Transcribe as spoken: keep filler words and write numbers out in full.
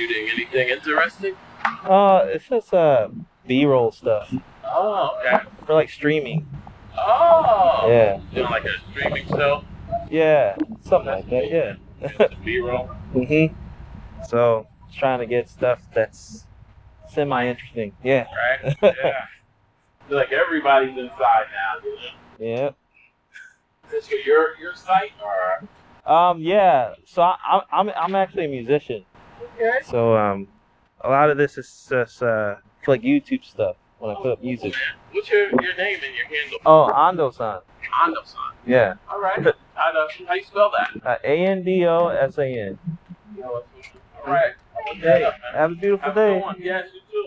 shooting? Anything interesting? Uh, it's just uh B-roll stuff. Oh, okay. For like streaming. Oh. Yeah. Doing like a streaming show. Yeah, something like that. Yeah. B-roll. Mhm. So trying to get stuff that's semi-interesting. Yeah. Right. Yeah. I feel like everybody's inside now. You know? Yeah. Is this your your site or? Um. Yeah. So I, I'm I'm I'm actually a musician. Okay. So um, a lot of this is just uh for like YouTube stuff when I put up music. What's your your name and your handle? Oh, Ando-san. Ando-san. Yeah. All right. Ando. How you spell that? Uh, A N D O S A N. All right. Hey, have a beautiful Have a good day. one. Yes, you too.